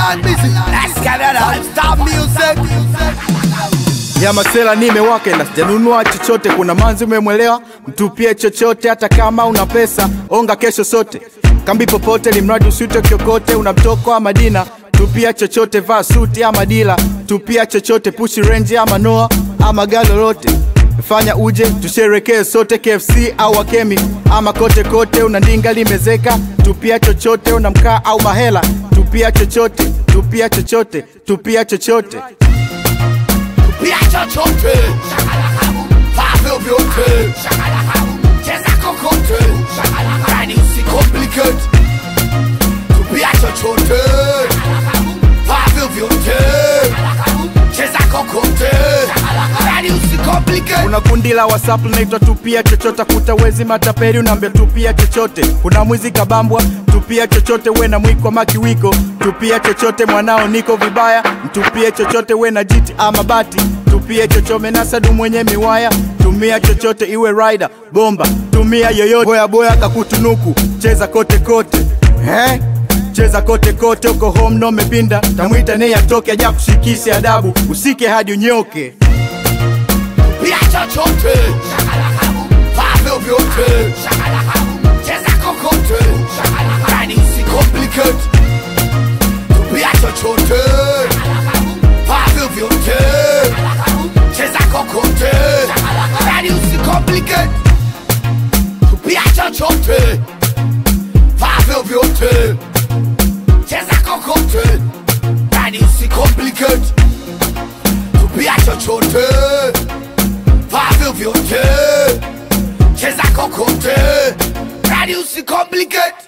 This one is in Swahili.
Babylon busy. Let's get it on. Stop music. Ya masela nimewaka ila sijanunua chochote. Kuna manzi umemwelewa, mtupie chochote. Hata kama una pesa, onga kesho sote. Kambi popote limradi usute kiokote. Unamtoko ama dina, tupia chochote. Vaa suti ama dila, tupia chochote. Pushi range ama noa ama galorote. Fanya uje, tusherekee sote. KFC au Akemi ama kote kote. Unandinga limezeka, tupia chochote. Unamkaa au mahela, tupia chochote. Tupia chochote, tupia chochote. Tupia chochote. Fave vyote. Cheza kokote. Yani usicomplicate. Tupia chochote. Fave vyote. Cheza kokote. Yani usicomplicate. Kuna kundi la WhatsApp linaitwa tupia chochote. Kutawezi mataperi unambia tupia chochote. Kuna mwizi kabambwa, tupia chochote. We na mwiko makiwiko, tupia chochote. Mwanao niko vibaya, mtupie chochote. We na jiti ama bati, tupia chochote. Nasadu mwenye miwaya, tumia chochote. Iwe rider, bomba, tumia yoyote. Boya boya kakutunuku, cheza kote kote. Cheza kote kote. Uko home no mepinda, tamuita ne atoke aja kushikisi adabu. Usike hadi unyoke. Tupia chochote. Fave vyote. Cheza kokote. Yani usicomplicate. Tupia chochote. Fave vyote. Cheza kokote. Yani usicomplicate. Tupia chochote. Fave vyote. Cheza kokote. Yani usicomplicate. Tupia chochote. Fave vyote. Cheza kokote. Yani usicomplicate.